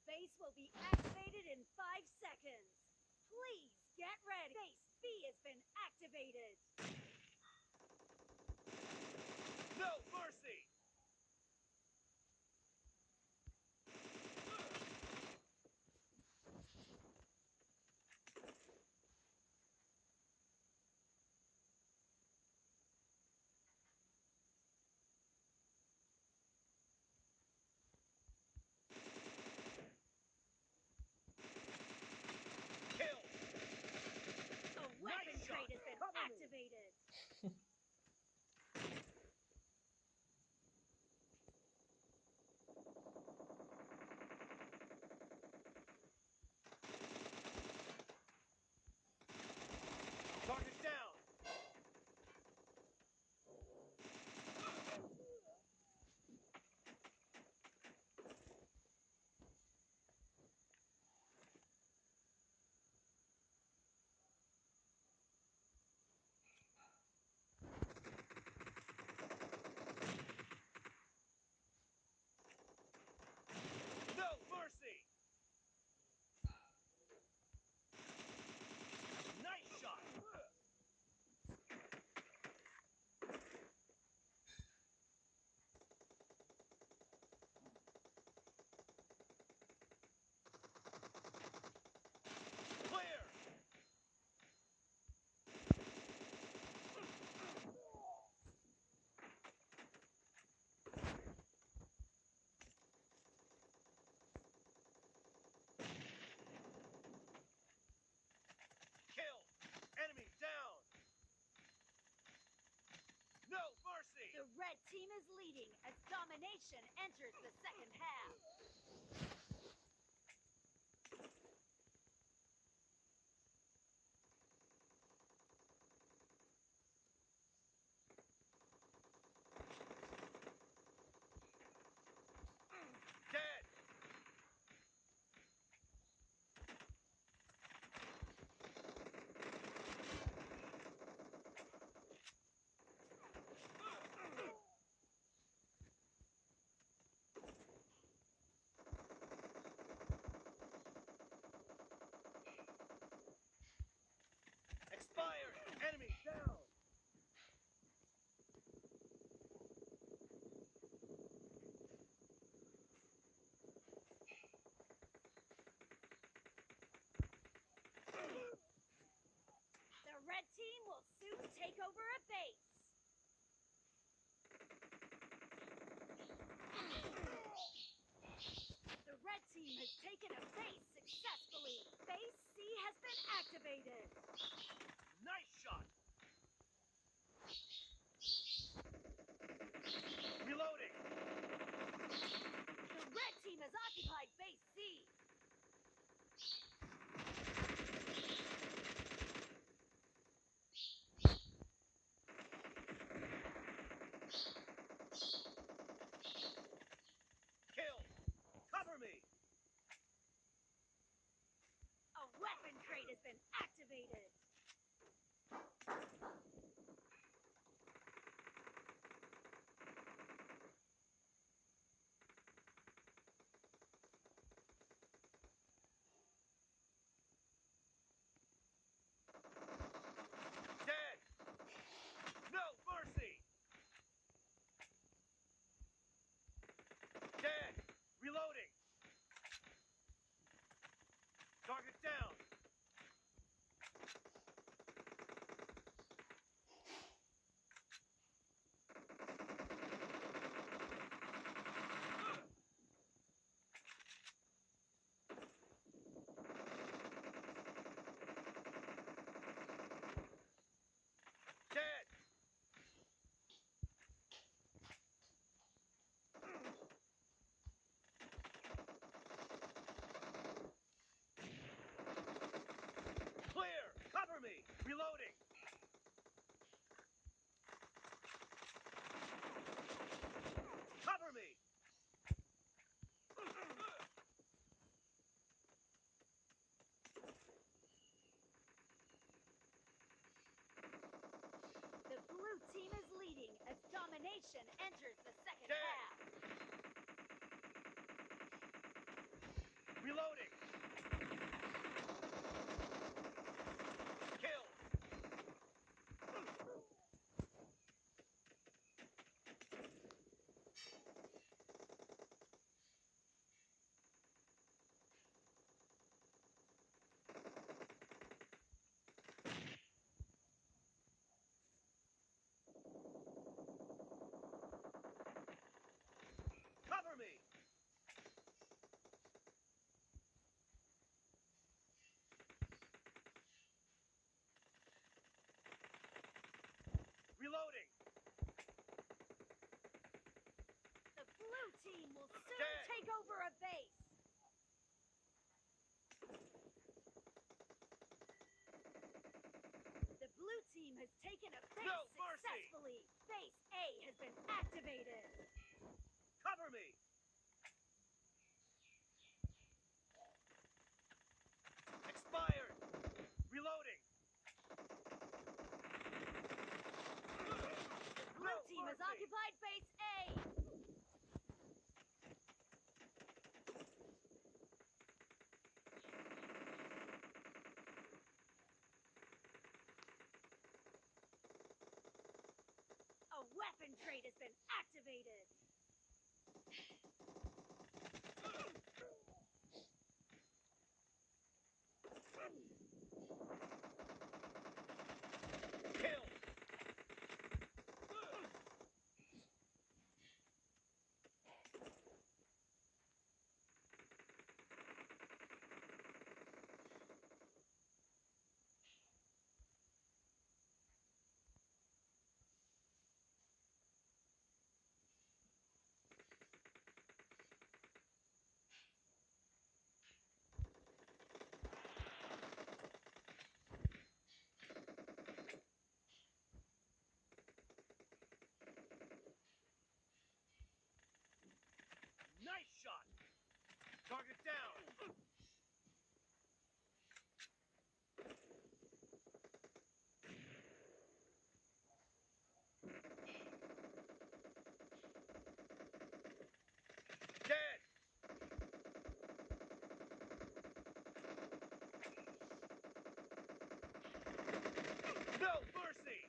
base will be activated in 5 seconds. Please get ready. Base B has been activated. No mercy! Kill! A weapon crate has been activated. Target down! No mercy! Nice shot! Clear! Kill! Enemy down! No mercy! The red team is leading as domination enters the second half. Dead! Expired! Enemy down! The red team will soon take over a base. The red team has taken a base successfully. Base C has been activated. Nice shot! Reloading! The red team has occupied base C. Kill! Cover me! A weapon crate has been activated. Dead! No mercy! Dead! Reloading! Target down! Dead! Clear! Cover me! Reloading! Cover me! The blue team is leading as domination enters the second Dead. half. team will soon Dead. take over a base. The blue team has taken a base No mercy. successfully. Base A has been activated. Cover me. Expired. Reloading. Blue team has mercy. occupied base A. A weapon crate has been activated. Kill. Nice shot. Target down. Dead. No mercy.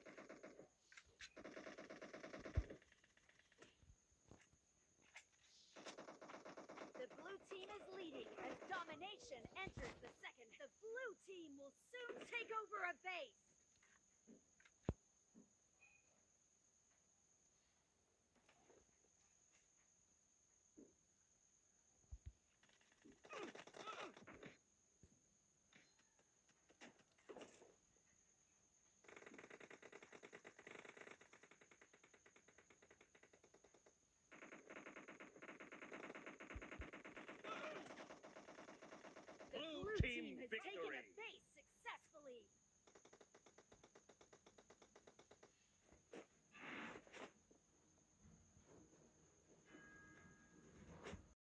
The blue team is leading as domination enters the second. The blue team will soon take over a base.